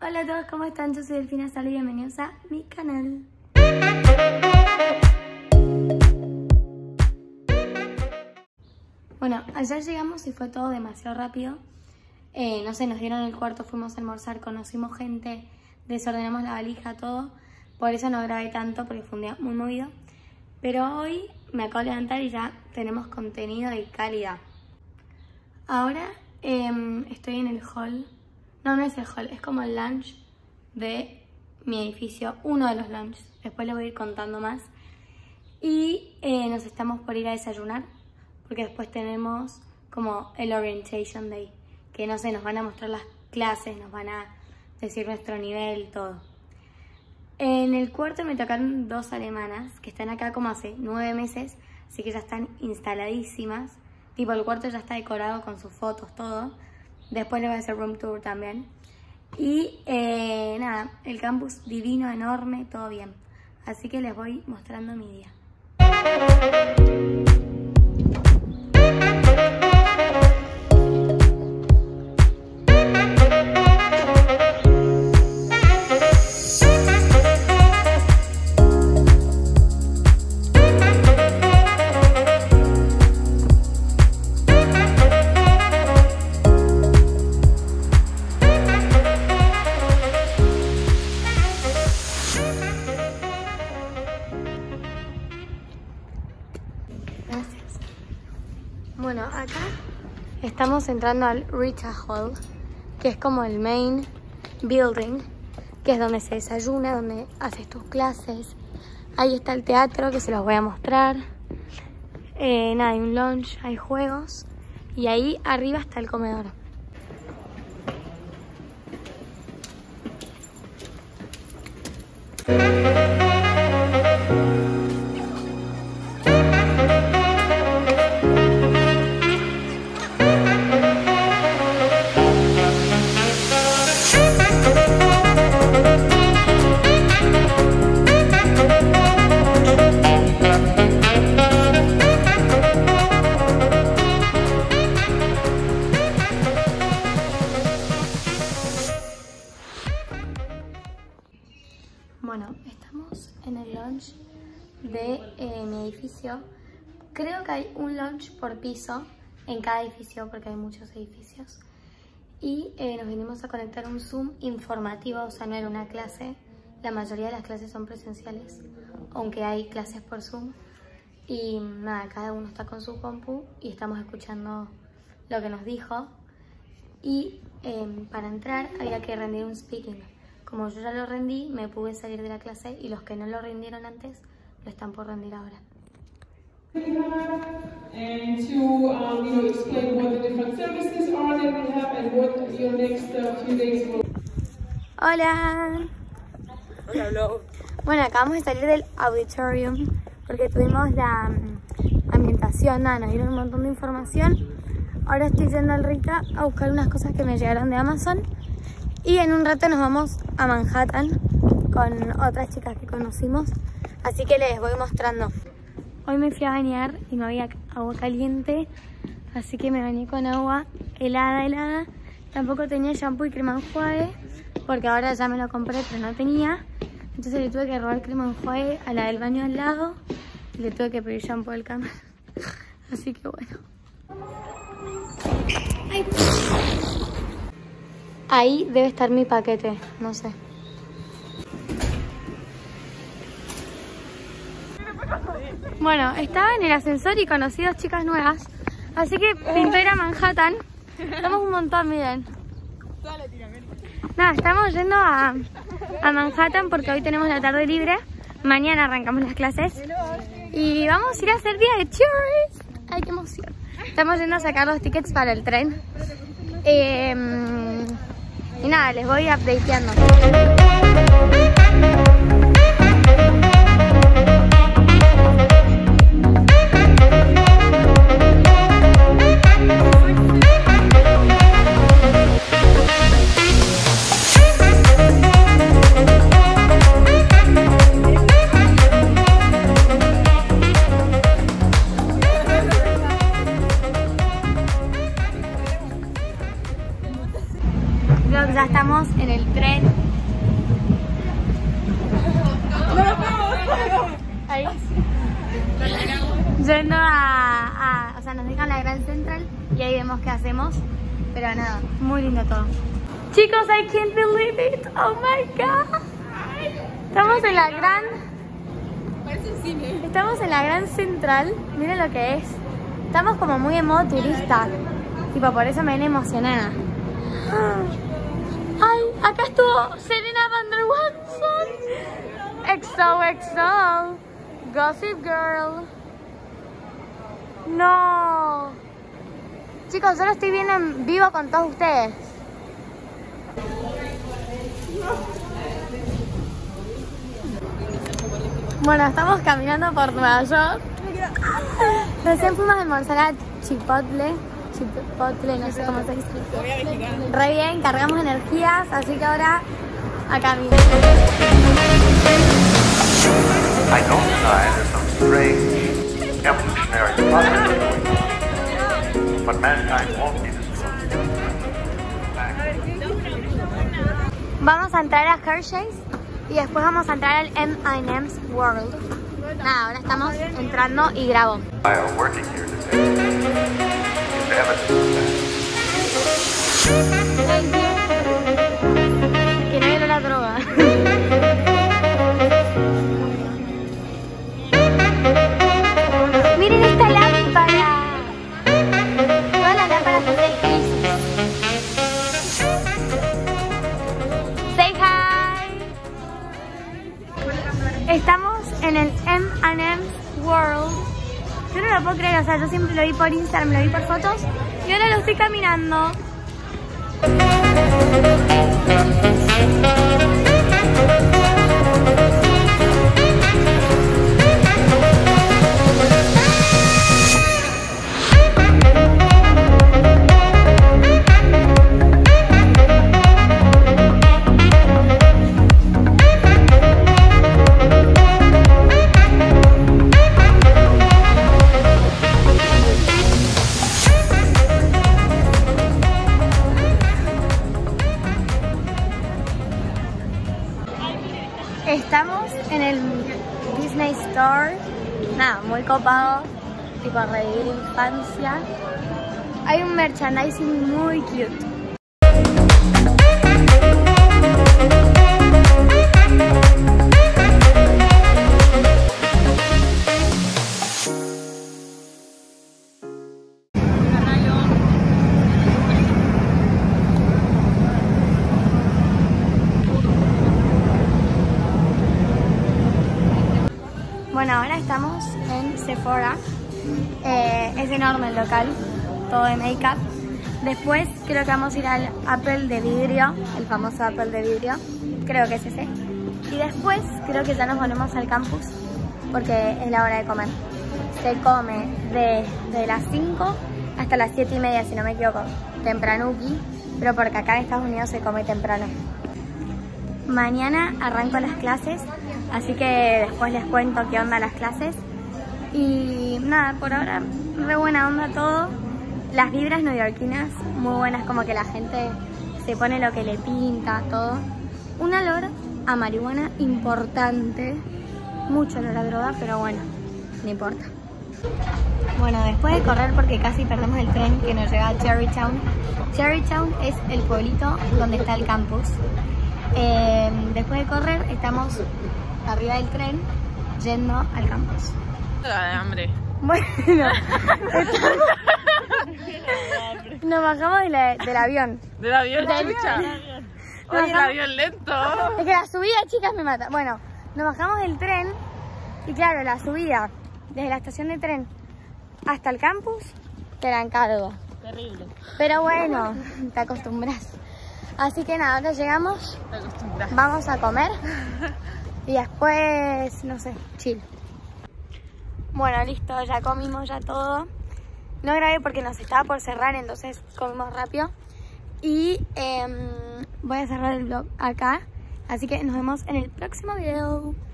Hola a todos, ¿cómo están? Yo soy Delfina Sala y bienvenidos a mi canal. Bueno, ayer llegamos y fue todo demasiado rápido. No sé, nos dieron el cuarto, fuimos a almorzar, conocimos gente, desordenamos la valija, todo. Por eso no grabé tanto porque fue un día muy movido. Pero hoy me acabo de levantar y ya tenemos contenido de calidad. Ahora estoy en el hall. No es el hall, es como el lunch de mi edificio, uno de los lunches. Después les voy a ir contando más. Y nos estamos por ir a desayunar, porque después tenemos como el Orientation Day, que no sé, nos van a mostrar las clases, nos van a decir nuestro nivel, todo. En el cuarto me tocaron 2 alemanas, que están acá como hace 9 meses, así que ya están instaladísimas. Tipo, el cuarto ya está decorado con sus fotos, todo. Después les voy a hacer room tour también. Y nada, el campus divino, enorme, todo bien. Así que les voy mostrando mi día. Bueno, acá estamos entrando al Rita Hall, que es como el main building, que es donde se desayuna, donde haces tus clases. Ahí está el teatro, que se los voy a mostrar. Nada, hay un lunch, hay juegos. Y ahí arriba está el comedor. Bueno, estamos en el lunch de mi edificio. Creo que hay un lunch por piso en cada edificio porque hay muchos edificios. Y nos vinimos a conectar un Zoom informativo, o sea, no era una clase. La mayoría de las clases son presenciales, aunque hay clases por Zoom. Y nada, cada uno está con su compu y estamos escuchando lo que nos dijo. Y para entrar había que rendir un speaking. Como yo ya lo rendí, me pude salir de la clase y los que no lo rindieron antes, lo están por rendir ahora. And to explain what the different services are that we have and what your next few days will. Hola. Hola, Blau. Bueno, acabamos de salir del auditorium porque tuvimos la ambientación, nada, nos dieron un montón de información. Ahora estoy yendo al Rita a buscar unas cosas que me llegaron de Amazon. Y en un rato nos vamos a Manhattan con otras chicas que conocimos. Así que les voy mostrando. Hoy me fui a bañar y no había agua caliente. Así que me bañé con agua helada. Tampoco tenía shampoo y crema enjuague, porque ahora ya me lo compré pero no tenía. Entonces le tuve que robar crema enjuague a la del baño al lado. Y le tuve que pedir shampoo del cámara. Así que bueno. Ay. Ahí debe estar mi paquete, no sé. Bueno, estaba en el ascensor y conocí 2 chicas nuevas. Así que pintó ir a Manhattan. Estamos un montón, miren. Nada, estamos yendo a Manhattan porque hoy tenemos la tarde libre. Mañana arrancamos las clases. Y vamos a ir a hacer día de cheers. Ay, qué emoción. Estamos yendo a sacar los tickets para el tren. Y nada, les voy updateando. vlog, ya estamos en el tren. Ahí. Yendo o sea, nos dejan la Grand Central y ahí vemos qué hacemos. Pero nada, muy lindo todo. Chicos, I can't believe it. Oh my god. Estamos en la Grand. Estamos en la Grand Central. Miren lo que es. Estamos como muy en modo turista. Tipo, por eso me ven emocionada. Ay, acá estuvo Serena Van der Woodsen. XOXO. Gossip Girl. No. Chicos, yo lo estoy viendo en vivo con todos ustedes. Bueno, estamos caminando por Nueva York. Recién fuimos a almorzar a Chipotle, no sé cómo se dice. Re bien, cargamos energías, así que ahora a caminar. I don't deny there's some strange evolutionary process going on, but mankind won't be destroyed. Vamos a entrar a Hershey's y después vamos a entrar al M&M's World. Nada, ahora estamos entrando y grabo. I are working here today. It's evidence of that. Que no viene la droga. Miren esta lámpara. Todas las lámparas son del Crisis. Say hi. Estamos en el M&M's World. Yo no lo puedo creer, o sea, yo siempre lo vi por Instagram, lo vi por fotos y ahora lo estoy caminando. Estamos en el Disney Store, nada, muy copado, tipo a revivir infancia. Hay un merchandising muy cute. Bueno, ahora estamos en Sephora. Es enorme el local, todo de make-up. Después creo que vamos a ir al Apple de vidrio, el famoso Apple de vidrio. Creo que es ese. Y después creo que ya nos volvemos al campus porque es la hora de comer. Se come de las 5 hasta las 7:30, si no me equivoco. Tempranuki, pero porque acá en Estados Unidos se come temprano. Mañana arranco las clases, así que después les cuento qué onda las clases. Y nada, por ahora re buena onda todo. Las vibras neoyorquinas muy buenas, como que la gente se pone lo que le pinta, todo. Un olor a marihuana importante, mucho olor a droga, pero bueno, no importa. Bueno, después de correr porque casi perdemos el tren que nos lleva a Cherrytown. Cherrytown es el pueblito donde está el campus. Después de correr estamos arriba del tren yendo al campus. La de hambre. Bueno, nos bajamos del avión. ¿Del avión, chucha? Oye, el bajamos. avión lento. Es que la subida, chicas, me mata. Bueno, nos bajamos del tren y claro, la subida desde la estación de tren hasta el campus te la encargo. Terrible. Pero bueno, te acostumbras. Así que nada, ahora llegamos, Te acostumbras. vamos a comer y después, no sé, chill. Bueno, listo, ya comimos, ya todo. No grabé porque nos estaba por cerrar, entonces comimos rápido. Y voy a cerrar el vlog acá. Así que nos vemos en el próximo video.